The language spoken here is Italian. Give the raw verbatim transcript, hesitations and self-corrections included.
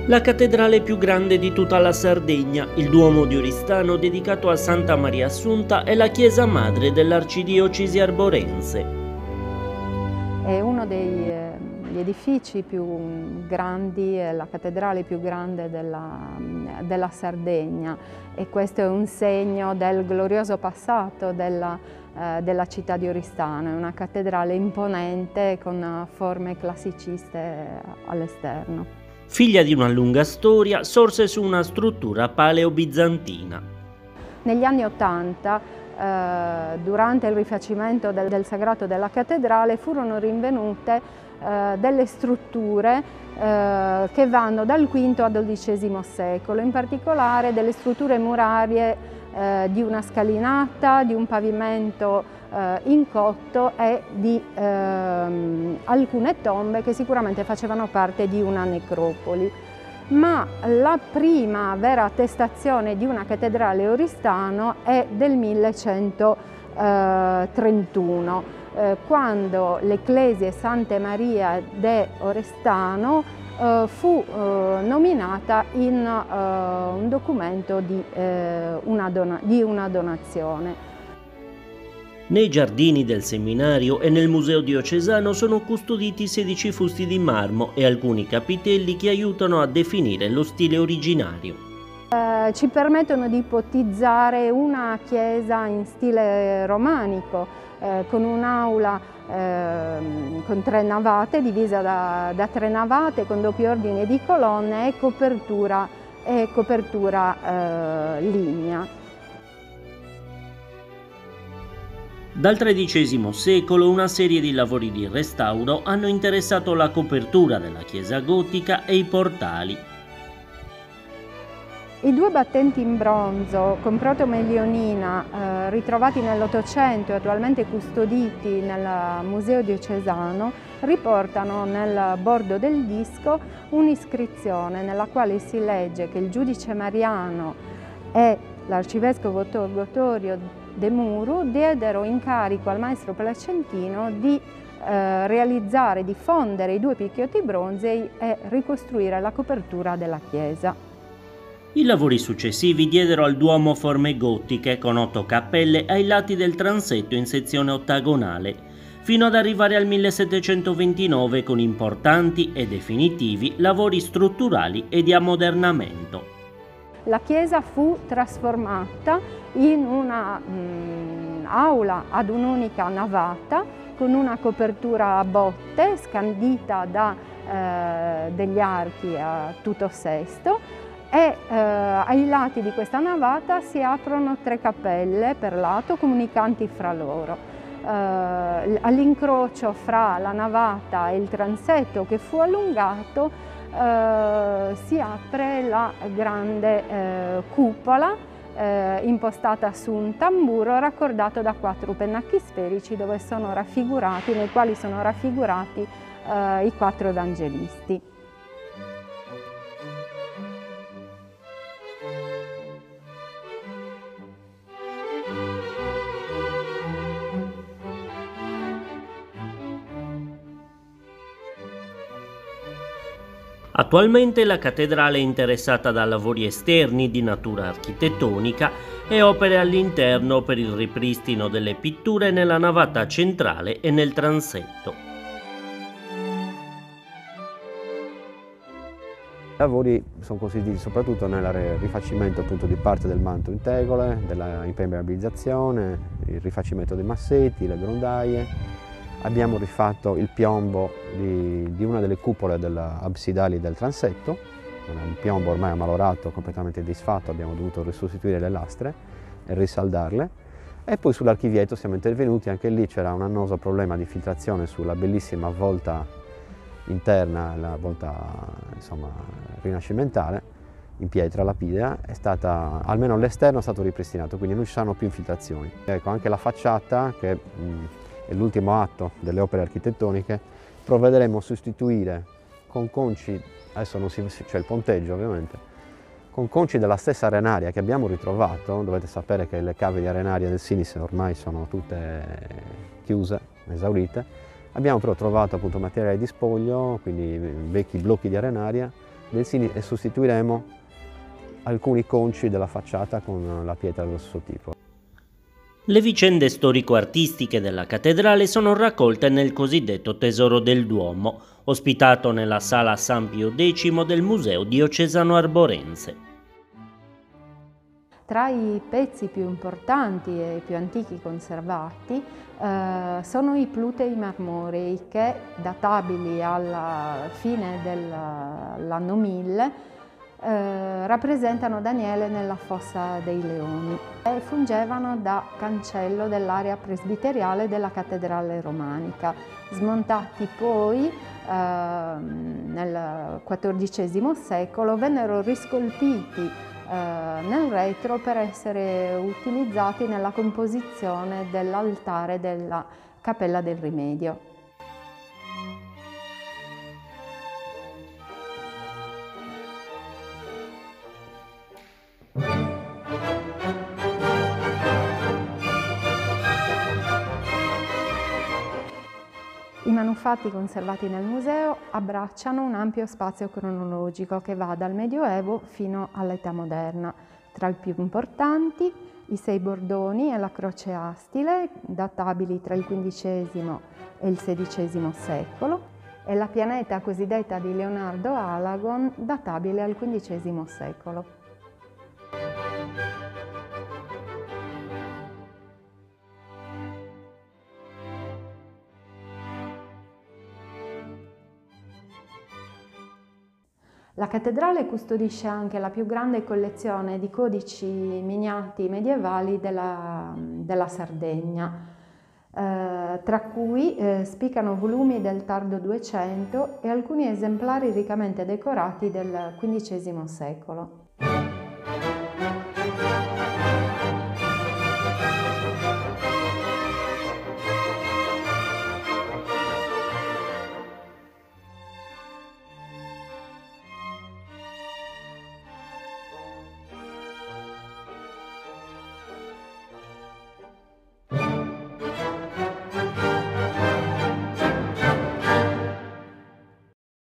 La cattedrale più grande di tutta la Sardegna, il Duomo di Oristano dedicato a Santa Maria Assunta, è la chiesa madre dell'arcidiocesi arborense. È uno degli edifici più grandi, è la cattedrale più grande della, della Sardegna, e questo è un segno del glorioso passato della, eh, della città di Oristano. È una cattedrale imponente con forme classiciste all'esterno. Figlia di una lunga storia, sorse su una struttura paleo-bizantina. Negli anni Ottanta, eh, durante il rifacimento del, del sagrato della cattedrale, furono rinvenute eh, delle strutture eh, che vanno dal quinto al dodicesimo secolo, in particolare delle strutture murarie eh, di una scalinata, di un pavimento eh, in cotto e di ehm, alcune tombe che sicuramente facevano parte di una necropoli. Ma la prima vera attestazione di una cattedrale Oristano è del millecentotrentuno, eh, quando l'Ecclesia Santa Maria de Oristano eh, fu eh, nominata in eh, un documento di, eh, una dona- di una donazione. Nei giardini del seminario e nel museo diocesano sono custoditi sedici fusti di marmo e alcuni capitelli che aiutano a definire lo stile originario. Eh, ci permettono di ipotizzare una chiesa in stile romanico, eh, con un'aula eh, con tre navate, divisa da, da tre navate, con doppio ordine di colonne e copertura, e copertura eh, lignea. Dal tredicesimo secolo una serie di lavori di restauro hanno interessato la copertura della chiesa gotica e i portali. I due battenti in bronzo con protomelionina eh, ritrovati nell'Ottocento e attualmente custoditi nel Museo diocesano riportano nel bordo del disco un'iscrizione nella quale si legge che il giudice Mariano e l'arcivescovo Torgotorio De Muru diedero incarico al maestro placentino di eh, realizzare, di fondere i due picchiotti bronzei e ricostruire la copertura della chiesa. I lavori successivi diedero al Duomo forme gotiche con otto cappelle ai lati del transetto in sezione ottagonale, fino ad arrivare al millesettecentoventinove con importanti e definitivi lavori strutturali e di ammodernamento. La chiesa fu trasformata in una mh, aula ad un'unica navata con una copertura a botte scandita da eh, degli archi a tutto sesto, e eh, ai lati di questa navata si aprono tre cappelle per lato comunicanti fra loro. Eh, all'incrocio fra la navata e il transetto, che fu allungato, Uh, si apre la grande uh, cupola uh, impostata su un tamburo raccordato da quattro pennacchi sferici dove sono raffigurati, nei quali sono raffigurati uh, i quattro evangelisti. Attualmente la cattedrale è interessata da lavori esterni di natura architettonica e opere all'interno per il ripristino delle pitture nella navata centrale e nel transetto. I lavori sono consistiti soprattutto nel rifacimento appunto di parte del manto in tegole, della impermeabilizzazione, il rifacimento dei massetti, le grondaie. Abbiamo rifatto il piombo di, di una delle cupole absidali del transetto, un piombo ormai ammalorato, completamente disfatto, abbiamo dovuto risostituire le lastre e risaldarle. E poi sull'archivietto siamo intervenuti, anche lì c'era un annoso problema di filtrazione sulla bellissima volta interna, la volta insomma, rinascimentale, in pietra lapidea, è stata, almeno l'esterno è stato ripristinato, quindi non ci sono più infiltrazioni. Ecco, anche la facciata, che mh, è l'ultimo atto delle opere architettoniche, provvederemo a sostituire con conci, adesso non si c'è il ponteggio ovviamente, con conci della stessa arenaria che abbiamo ritrovato. Dovete sapere che le cave di arenaria del Sinis ormai sono tutte chiuse, esaurite. Abbiamo però trovato appunto materiale di spoglio, quindi vecchi blocchi di arenaria, del Sini e sostituiremo alcuni conci della facciata con la pietra dello stesso tipo. Le vicende storico-artistiche della cattedrale sono raccolte nel cosiddetto Tesoro del Duomo, ospitato nella Sala San Pio X del Museo Diocesano Arborense. Tra i pezzi più importanti e più antichi conservati eh, sono i plutei marmorei che, databili alla fine dell'anno mille, Eh, rappresentano Daniele nella Fossa dei Leoni e fungevano da cancello dell'area presbiteriale della cattedrale romanica. Smontati poi eh, nel quattordicesimo secolo, vennero riscolpiti eh, nel retro per essere utilizzati nella composizione dell'altare della Cappella del Rimedio. I manufatti conservati nel museo abbracciano un ampio spazio cronologico che va dal Medioevo fino all'età moderna. Tra i più importanti i sei bordoni e la croce astile, databili tra il quindicesimo e il sedicesimo secolo, e la pianeta cosiddetta di Leonardo Alagon, databile al quindicesimo secolo. La cattedrale custodisce anche la più grande collezione di codici miniati medievali della, della Sardegna, eh, tra cui eh, spiccano volumi del tardo Duecento e alcuni esemplari riccamente decorati del quindicesimo secolo.